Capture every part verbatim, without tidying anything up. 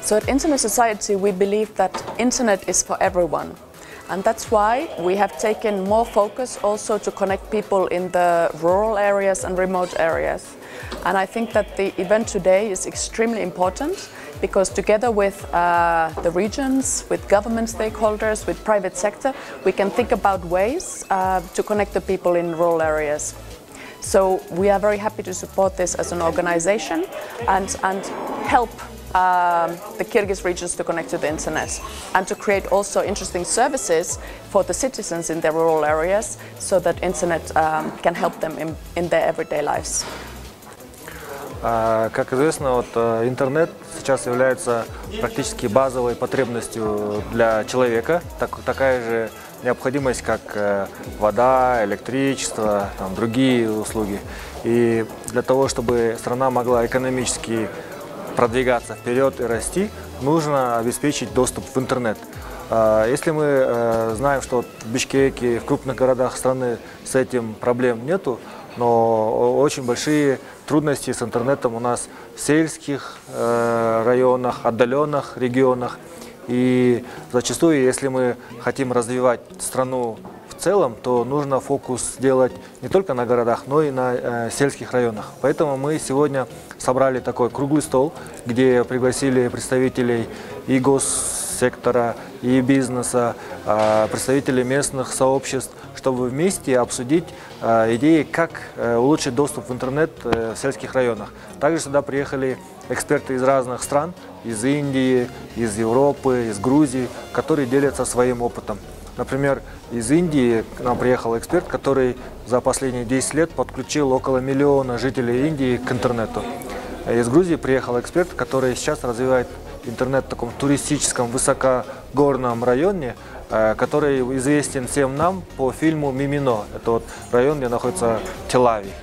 So at Internet Society, we believe that internet is for everyone. And that's why we have taken more focus also to connect people in the rural areas and remote areas. And I think that the event today is extremely important because together with uh, the regions, with government stakeholders, with private sector, we can think about ways uh, to connect the people in rural areas. So we are very happy to support this as an organization and, and help um, the Kyrgyz regions to connect to the internet and to create also interesting services for the citizens in their rural areas so that internet um, can help them in, in their everyday lives. Как известно, вот, интернет сейчас является практически базовой потребностью для человека, так, такая же необходимость, как вода, электричество, там, другие услуги. И для того, чтобы страна могла экономически продвигаться вперед и расти, нужно обеспечить доступ в интернет. Если мы знаем, что в Бишкеке, в крупных городах страны с этим проблем нету, но очень большие трудности с интернетом у нас в сельских районах, отдаленных регионах. И зачастую, если мы хотим развивать страну в целом, то нужно фокус делать не только на городах, но и на э, сельских районах. Поэтому мы сегодня собрали такой круглый стол, где пригласили представителей и госсектора, и бизнеса, э, представителей местных сообществ, чтобы вместе обсудить э, идеи, как э, улучшить доступ в интернет э, в сельских районах. Также сюда приехали эксперты из разных стран, из Индии, из Европы, из Грузии, которые делятся своим опытом. Например, из Индии к нам приехал эксперт, который за последние десять лет подключил около миллиона жителей Индии к интернету. Из Грузии приехал эксперт, который сейчас развивает интернет в таком туристическом высокогорном районе, который известен всем нам по фильму «Мимино». Это вот район, где находится Тель-Авив.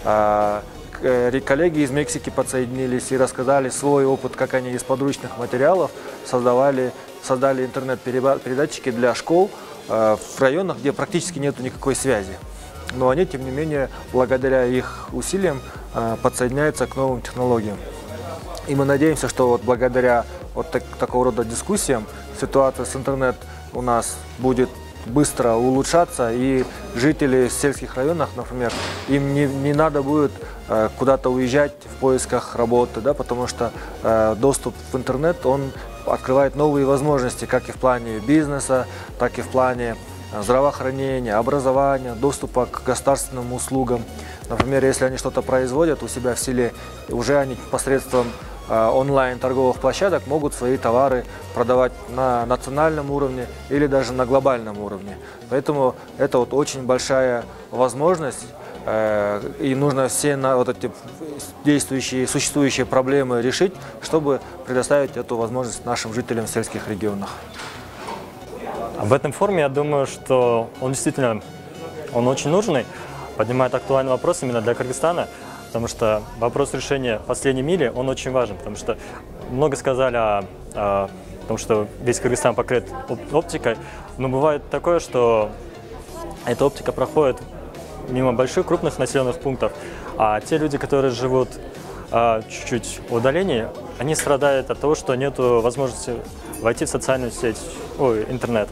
Коллеги из Мексики подсоединились и рассказали свой опыт, как они из подручных материалов создавали, создали интернет-передатчики для школ в районах, где практически нет никакой связи. Но они, тем не менее, благодаря их усилиям подсоединяются к новым технологиям. И мы надеемся, что вот благодаря вот так, такого рода дискуссиям ситуация с интернет у нас будет быстро улучшаться, и жители в сельских районах, например, им не, не надо будет э, куда-то уезжать в поисках работы, да, потому что э, доступ в интернет, он открывает новые возможности, как и в плане бизнеса, так и в плане э, здравоохранения, образования, доступа к государственным услугам. Например, если они что-то производят у себя в селе, уже они посредством онлайн-торговых площадок могут свои товары продавать на национальном уровне или даже на глобальном уровне. Поэтому это вот очень большая возможность, э, и нужно все на вот эти действующие, существующие проблемы решить, чтобы предоставить эту возможность нашим жителям в сельских регионах. В этом форуме я думаю, что он действительно он очень нужный, поднимает актуальный вопрос именно для Кыргызстана. Потому что вопрос решения последней мили, он очень важен, потому что много сказали о, о том, что весь Кыргызстан покрыт оптикой, но бывает такое, что эта оптика проходит мимо больших крупных населенных пунктов, а те люди, которые живут чуть-чуть в удалении, они страдают от того, что нет возможности войти в социальную сеть, ой, интернет.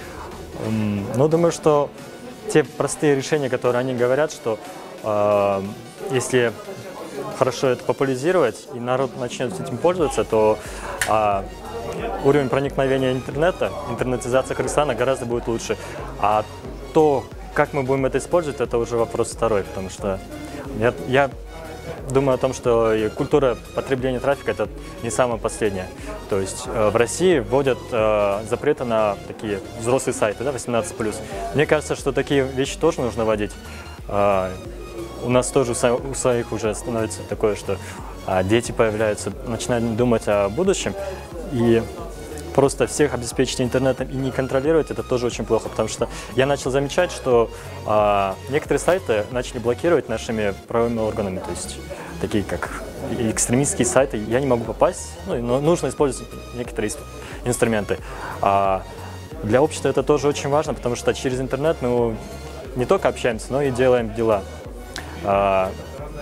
Но думаю, что те простые решения, которые они говорят, что э, если хорошо это популяризировать и народ начнет этим пользоваться, то а, уровень проникновения интернета, интернетизация Кыргызстана гораздо будет лучше. А то, как мы будем это использовать, это уже вопрос второй, потому что я, я думаю о том, что культура потребления трафика – это не самое последнее. То есть э, в России вводят э, запреты на такие взрослые сайты, да, восемнадцать плюс. Мне кажется, что такие вещи тоже нужно вводить. Э, У нас тоже у своих уже становится такое, что а, дети появляются, начинают думать о будущем, и просто всех обеспечить интернетом и не контролировать, это тоже очень плохо, потому что я начал замечать, что а, некоторые сайты начали блокировать нашими правовыми органами, то есть такие как экстремистские сайты, я не могу попасть, ну, но нужно использовать некоторые инструменты. А, для общества это тоже очень важно, потому что через интернет мы не только общаемся, но и делаем дела.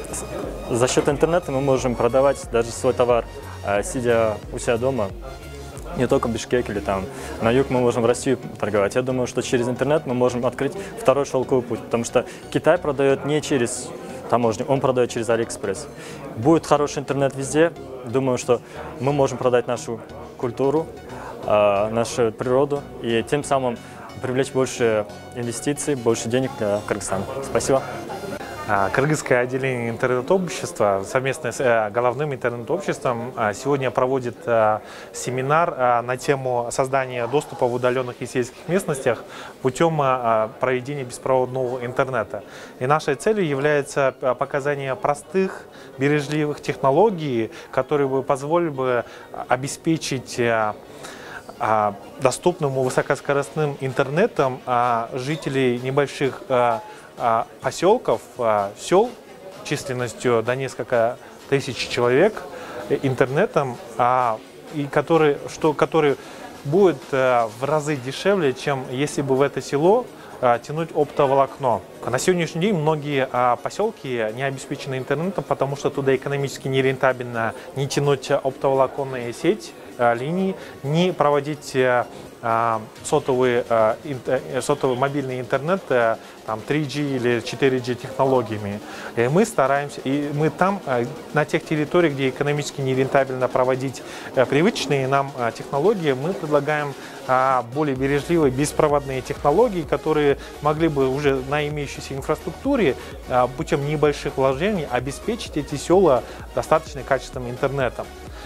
за счет интернета мы можем продавать даже свой товар, сидя у себя дома. Не только в Бишкеке или там на юг мы можем в Россию торговать. Я думаю, что через интернет мы можем открыть второй шелковый путь, потому что Китай продает не через таможню, он продает через Алиэкспресс. Будет хороший интернет везде. Думаю, что мы можем продать нашу культуру, нашу природу и тем самым привлечь больше инвестиций, больше денег для Кыргызстана. Спасибо. Кыргызское отделение интернет-общества совместно с головным интернет-обществом сегодня проводит семинар на тему создания доступа в удаленных и сельских местностях путем проведения беспроводного интернета. И нашей целью является показание простых, бережливых технологий, которые бы позволили бы обеспечить доступным и высокоскоростным интернетом жителей небольших поселков, сел численностью до несколько тысяч человек интернетом, и который, что, который будет в разы дешевле, чем если бы в это село тянуть оптоволокно. На сегодняшний день многие поселки не обеспечены интернетом, потому что туда экономически нерентабельно не тянуть оптоволоконную сеть, линии, не проводить сотовый, сотовый мобильный интернет там, три джи или четыре джи технологиями. И мы стараемся, и мы там, на тех территориях, где экономически нерентабельно проводить привычные нам технологии, мы предлагаем более бережливые беспроводные технологии, которые могли бы уже на имеющейся инфраструктуре путем небольших вложений обеспечить эти села достаточно качественным интернетом.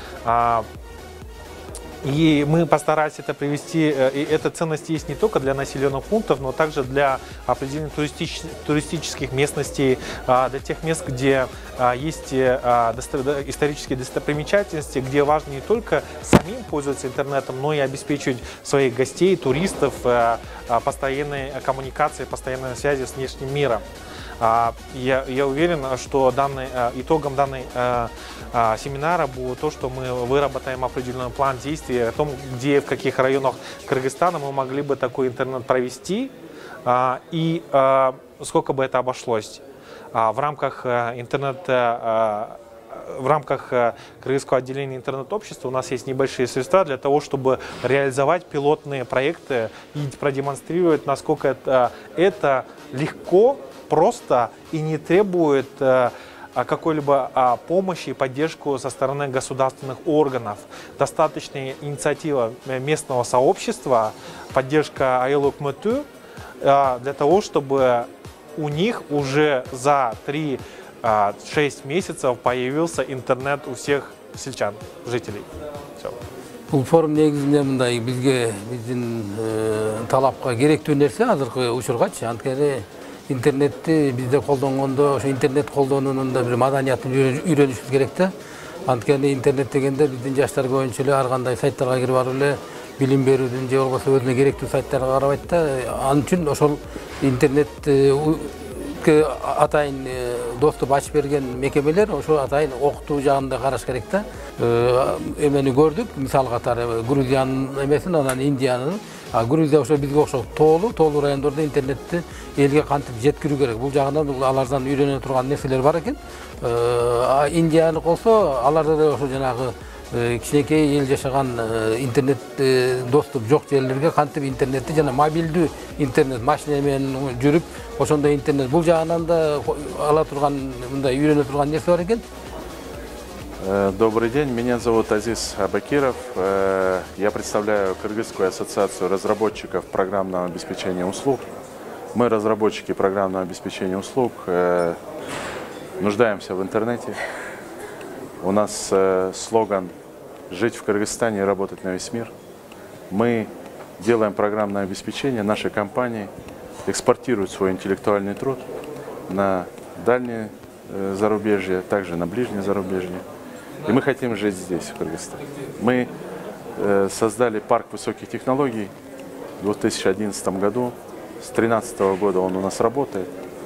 И мы постарались это привести, и эта ценность есть не только для населенных пунктов, но также для определенных туристич, туристических местностей, для тех мест, где есть исторические достопримечательности, где важно не только самим пользоваться интернетом, но и обеспечивать своих гостей, туристов постоянной коммуникацией, постоянной связи с внешним миром. Я, я уверен, что данный, итогом данной семинара будет то, что мы выработаем определенный план действий о том, где, в каких районах Кыргызстана мы могли бы такой интернет провести и сколько бы это обошлось. В рамках интернета, в рамках Кыргызского отделения интернет-общества у нас есть небольшие средства для того, чтобы реализовать пилотные проекты и продемонстрировать, насколько это, это легко, просто и не требует какой-либо помощи и поддержку со стороны государственных органов. Достаточная инициатива местного сообщества, поддержка ай эл о кэ эм тэ для того, чтобы у них уже за три-шесть месяцев появился интернет у всех сельчан, жителей. Все. Бұл форум негізінде мындай бізге біздің талапқа керектүү нерсе азыркы учургачы, анткени интернетти бизде колдонгондо, ошо интернет колдонуунун да бир маданиятын үйрөнүшүбүз керек да. Анткени интернет дегенде биздин жаштар көбүнчө эле ар кандай сайттарга кирип барып эле билим берүүдүн же болбосо өзүнө керектүү сайттарга карабайт да. Ал үчүн ошол интернетке атайын доступ ачып берген мекемелер ошо атайын окутуу жагында караш керек да. Эмени көрдүк, мисал катары Грузиянын эмесин, анан Индиянын. Грузия ошо бизге окшоп тоолуу, тоолуу райондордо интернетти элге кантип жеткирүү керек. Бул жагынан алардан үйрөнө турган нерселер бар экен. Индияны болсо, аларда да ошо жанагы кичинекей эл жашаган интернет доступ жок жерлерге кантип интернетти жана мобилдүү интернет машина менен жүрүп, ошондой интернет бул жагынан да ала турган, мындай үйрөнө турган нерсе бар экен. Добрый день, меня зовут Азиз Абакиров. Я представляю Кыргызскую ассоциацию разработчиков программного обеспечения услуг. Мы, разработчики программного обеспечения услуг, нуждаемся в интернете. У нас слоган «Жить в Кыргызстане и работать на весь мир». Мы делаем программное обеспечение, наши компании экспортируют свой интеллектуальный труд на дальние зарубежье, также на ближнее зарубежье. И мы хотим жить здесь, в Кыргызстане. Мы э, создали парк высоких технологий в две тысячи одиннадцатом году. С две тысячи тринадцатого года он у нас работает.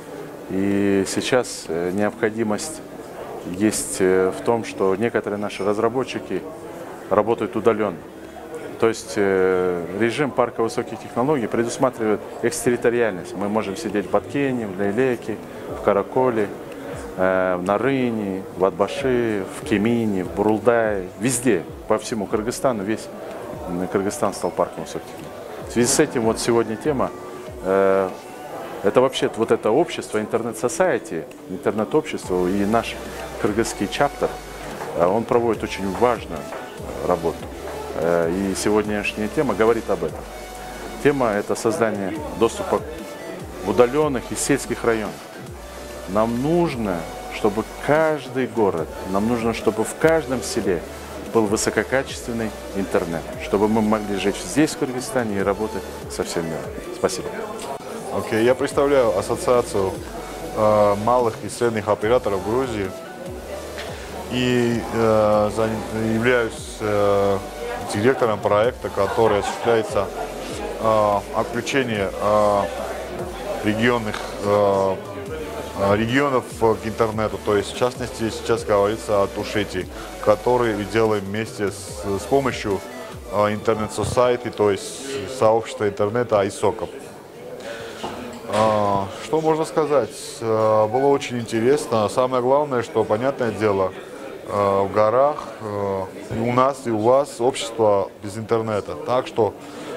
И сейчас э, необходимость есть э, в том, что некоторые наши разработчики работают удаленно. То есть э, режим парка высоких технологий предусматривает экстерриториальность. Мы можем сидеть в Баткене, в Лейлеке, в Караколе, в Нарыне, в Атбаши, в Кемине, в Бурулдае, везде, по всему Кыргызстану, весь Кыргызстан стал парком высокотехнологий. В связи с этим вот сегодня тема, э, это вообще вот это общество, интернет-сосайти, интернет-общество и наш кыргызский чаптер, он проводит очень важную работу. Э, и сегодняшняя тема говорит об этом. Тема – это создание доступа в удаленных и сельских районах. Нам нужно, чтобы каждый город, нам нужно, чтобы в каждом селе был высококачественный интернет, чтобы мы могли жить здесь, в Кыргызстане, и работать со всем миром. Спасибо. Okay, я представляю ассоциацию э, малых и средних операторов Грузии и э, являюсь э, директором проекта, который осуществляется э, отключение э, регионных э, регионов к интернету, то есть в частности сейчас говорится о Тушете, который мы делаем вместе с, с помощью э, интернет-сосайти, то есть сообщества интернета айсоков. Э, что можно сказать? Э, было очень интересно. Самое главное, что, понятное дело, э, в горах э, и у нас, и у вас общество без интернета. Так что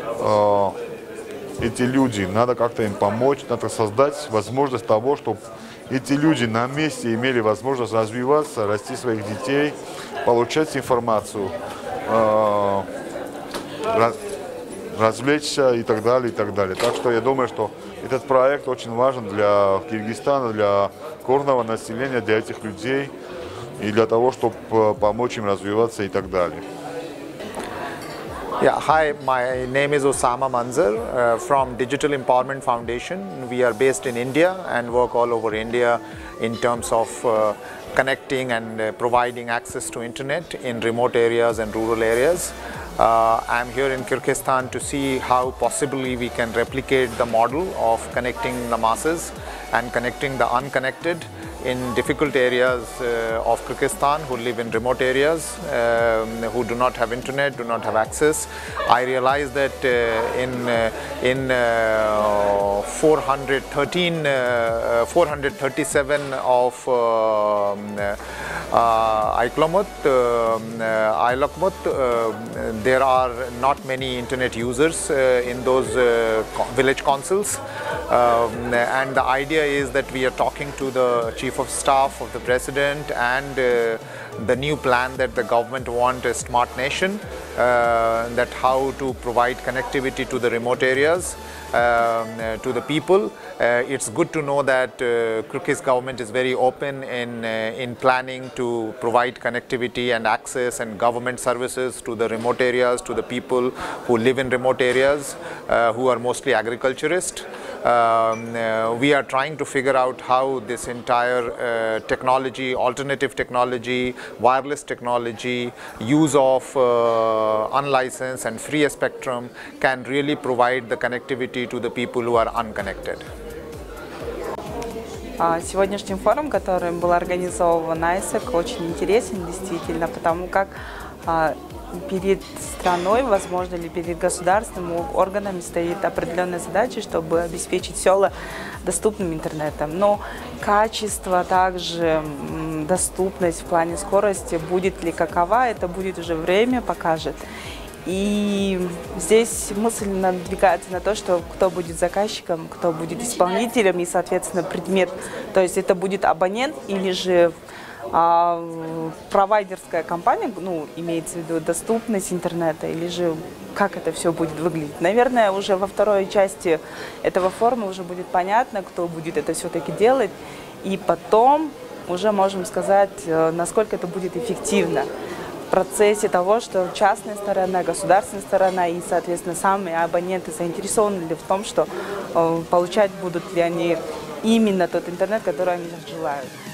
э, эти люди, надо как-то им помочь, надо создать возможность того, чтобы эти люди на месте имели возможность развиваться, расти своих детей, получать информацию, э, раз, развлечься и так далее, и так далее. Так что я думаю, что этот проект очень важен для Кыргызстана, для горного населения, для этих людей и для того, чтобы помочь им развиваться и так далее. Yeah, hi, my name is Osama Manzar uh, from Digital Empowerment Foundation. We are based in India and work all over India in terms of uh, connecting and uh, providing access to internet in remote areas and rural areas. Uh, I am here in Kyrgyzstan to see how possibly we can replicate the model of connecting the masses and connecting the unconnected in difficult areas uh, of Kyrgyzstan who live in remote areas, um, who do not have internet, do not have access. I realized that uh, in uh, in uh, four hundred thirteen, uh, four hundred thirty-seven of uh, uh, Aiklomut, uh, Ailokmut, uh, there are not many internet users uh, in those uh, village councils. Um, and the idea is that we are talking to the Chief of Staff of the President and uh, the new plan that the government wants, a smart nation, uh, that how to provide connectivity to the remote areas, um, uh, to the people. Uh, it's good to know that uh, Kyrgyz government is very open in, uh, in planning to provide connectivity and access and government services to the remote areas, to the people who live in remote areas, uh, who are mostly agriculturists. Um, uh, we are trying to figure out how this entire uh, technology, alternative technology, wireless technology, use of uh, unlicensed and free spectrum can really provide the connectivity to the people who are unconnected. Сегодняшний форум, который был организован айсек, очень интересен действительно, потому как перед страной, возможно, или перед государственными органами стоит определенная задача, чтобы обеспечить села доступным интернетом. Но качество, также доступность в плане скорости, будет ли какова, это будет уже время покажет. И здесь мысль надвигается на то, что кто будет заказчиком, кто будет исполнителем и, соответственно, предмет. То есть это будет абонент или же а, провайдерская компания, ну, имеется в виду доступность интернета, или же как это все будет выглядеть. Наверное, уже во второй части этого форума уже будет понятно, кто будет это все-таки делать. И потом уже можем сказать, насколько это будет эффективно. В процессе того, что частная сторона, государственная сторона и, соответственно, сами абоненты заинтересованы ли в том, что э, получать будут ли они именно тот интернет, который они желают.